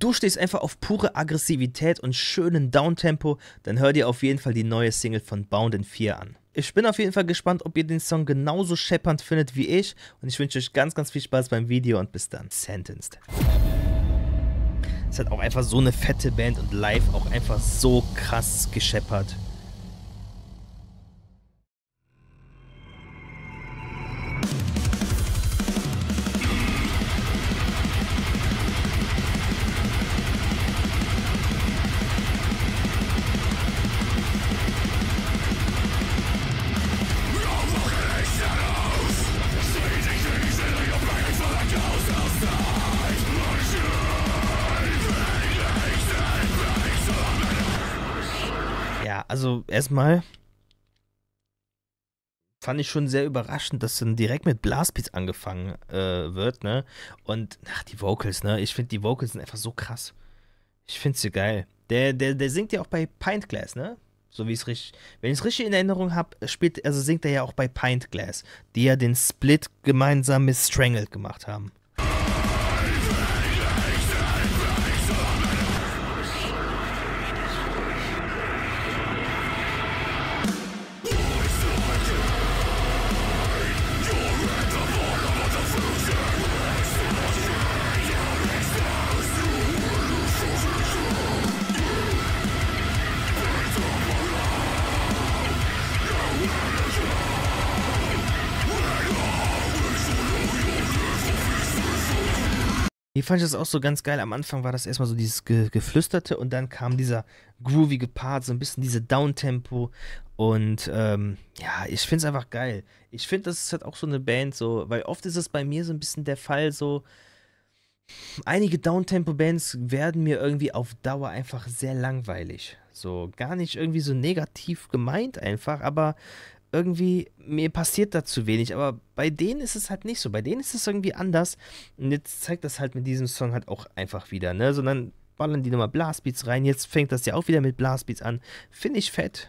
du stehst einfach auf pure Aggressivität und schönen Downtempo, dann hör dir auf jeden Fall die neue Single von Bound in 4 an. Ich bin auf jeden Fall gespannt, ob ihr den Song genauso scheppernd findet wie ich und ich wünsche euch ganz, ganz viel Spaß beim Video und bis dann. Sentenced. Es hat auch einfach so eine fette Band und live auch einfach so krass gescheppert. Ja, also erstmal fand ich schon sehr überraschend, dass dann direkt mit Blastbeats angefangen wird, ne? Und, ach, die Vocals, ne? Ich finde, die Vocals sind einfach so krass. Ich finde sie geil. Der singt ja auch bei Pint Glass, ne? So wie es richtig, wenn ich es richtig in Erinnerung habe, singt er ja auch bei Pint Glass, die ja den Split gemeinsam mit Strangled gemacht haben. Hier fand ich das auch so ganz geil. Am Anfang war das erstmal so dieses Geflüsterte und dann kam dieser groovige Part, so ein bisschen diese Downtempo. Und ja, ich finde es einfach geil. Ich finde, das ist halt auch so eine Band, so, weil oft ist es bei mir so ein bisschen der Fall, so, einige Downtempo-Bands werden mir irgendwie auf Dauer einfach sehr langweilig. So, gar nicht irgendwie so negativ gemeint einfach, aber irgendwie, mir passiert da zu wenig, aber bei denen ist es halt nicht so. Bei denen ist es irgendwie anders. Und jetzt zeigt das halt mit diesem Song halt auch einfach wieder, ne? Sondern ballern die nochmal Blastbeats rein. Jetzt fängt das ja auch wieder mit Blastbeats an. Finde ich fett.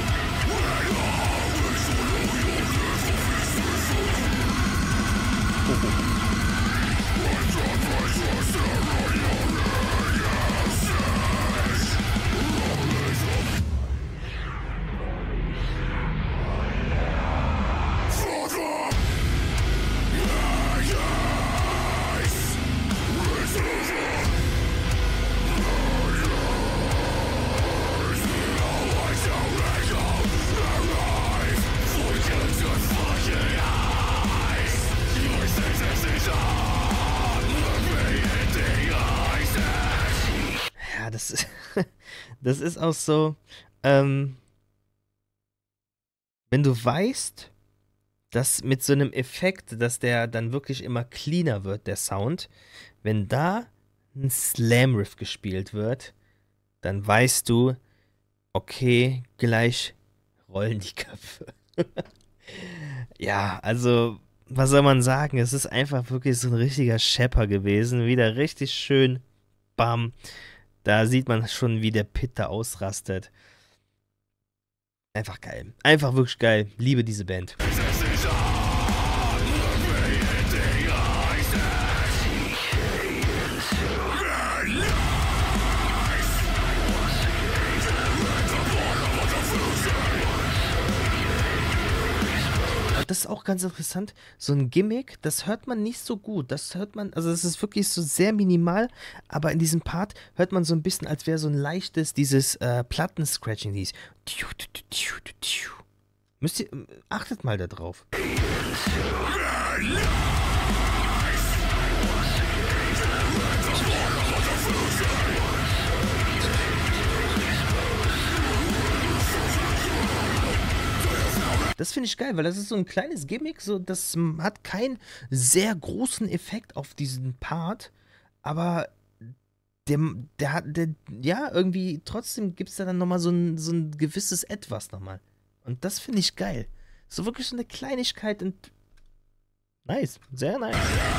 Ja, das ist auch so, wenn du weißt, dass mit so einem Effekt, dass der dann wirklich immer cleaner wird, der Sound, wenn da ein Slam-Riff gespielt wird, dann weißt du, okay, gleich rollen die Köpfe. Ja, also, was soll man sagen? Es ist einfach wirklich so ein richtiger Schepper gewesen. Wieder richtig schön, bam. Da sieht man schon, wie der Pit da ausrastet. Einfach geil. Einfach wirklich geil. Liebe diese Band. Das ist auch ganz interessant, so ein Gimmick, das hört man nicht so gut, das hört man, also das ist wirklich so sehr minimal, aber in diesem Part hört man so ein bisschen, als wäre so ein leichtes, dieses Plattenscratching, dieses müsst ihr, achtet mal da drauf. Das finde ich geil, weil das ist so ein kleines Gimmick, so, das hat keinen sehr großen Effekt auf diesen Part, aber ja, irgendwie, trotzdem gibt es da dann nochmal so ein gewisses Etwas nochmal. Und das finde ich geil. So wirklich so eine Kleinigkeit und nice, sehr nice.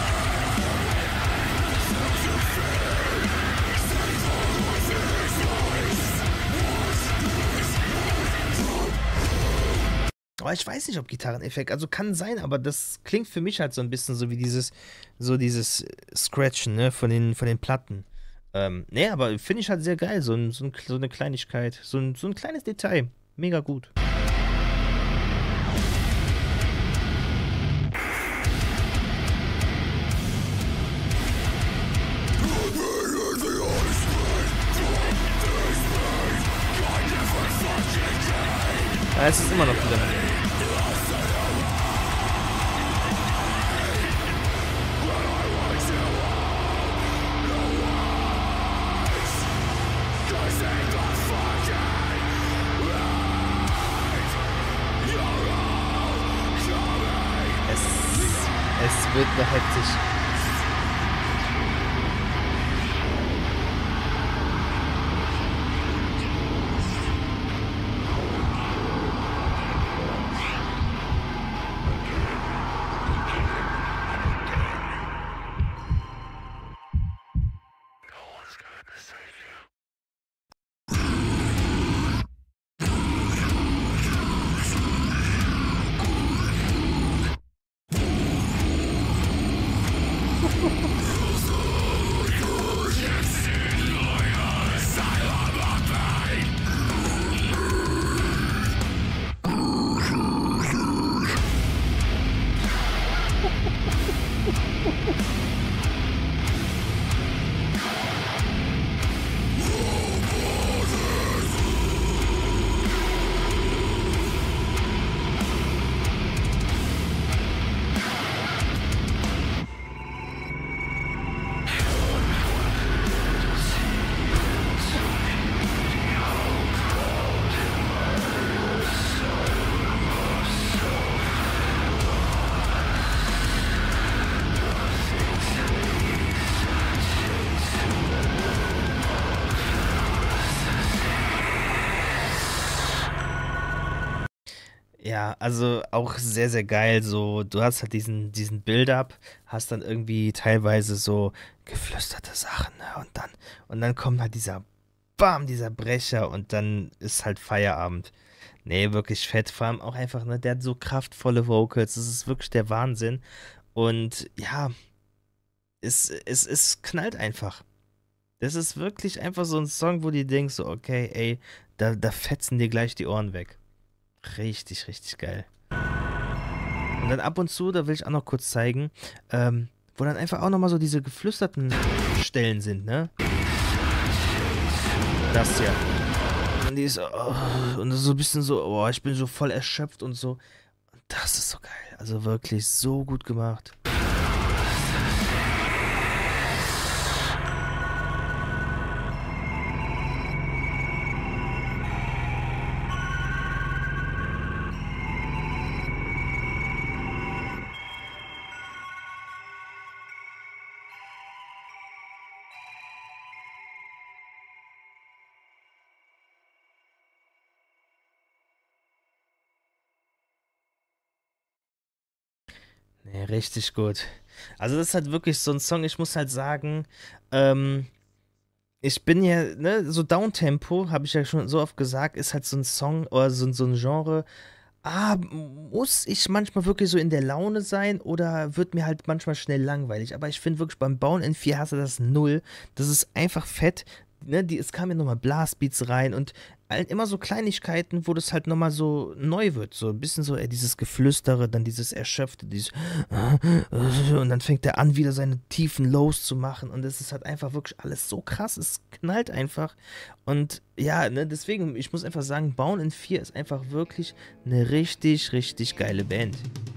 Aber ich weiß nicht, ob Gitarreneffekt, also kann sein, aber das klingt für mich halt so ein bisschen so wie dieses Scratchen, ne, von den Platten. Nee, aber finde ich halt sehr geil, so eine Kleinigkeit, so ein kleines Detail. Mega gut. Ja, es ist immer noch drin. Es wird noch heftig. Ja, also auch sehr, sehr geil. So, du hast halt diesen Build-up, hast dann irgendwie teilweise so geflüsterte Sachen, ne? Und dann kommt halt dieser Bam, dieser Brecher und dann ist halt Feierabend. Nee, wirklich fett. Vor allem auch einfach, ne, der hat so kraftvolle Vocals. Das ist wirklich der Wahnsinn. Und ja, es knallt einfach. Das ist wirklich einfach so ein Song, wo du denkst, so, okay, ey, da fetzen dir gleich die Ohren weg. Richtig, richtig geil. Und dann ab und zu, da will ich auch noch kurz zeigen, wo dann einfach auch nochmal so diese geflüsterten Stellen sind, ne? Das ja. Und die ist so, oh, und so ein bisschen so, oh, ich bin so voll erschöpft und so. Und das ist so geil. Also wirklich so gut gemacht. Nee, richtig gut. Also das ist halt wirklich so ein Song, ich muss halt sagen, ähm, ich bin ja, ne, so Downtempo, habe ich ja schon so oft gesagt, ist halt so ein Song oder so ein Genre. Muss ich manchmal wirklich so in der Laune sein oder wird mir halt manchmal schnell langweilig? Aber ich finde wirklich, beim Bauen in 4 hast du das null. Das ist einfach fett. Ne, es kamen ja nochmal Blastbeats rein und immer so Kleinigkeiten, wo das halt nochmal so neu wird. So ein bisschen so dieses Geflüstere, dann dieses Erschöpfte, dieses und dann fängt er an, wieder seine tiefen Lows zu machen und es ist halt einfach wirklich alles so krass. Es knallt einfach. Und ja, ne, deswegen, ich muss einfach sagen, Bauen in 4 ist einfach wirklich eine richtig, richtig geile Band.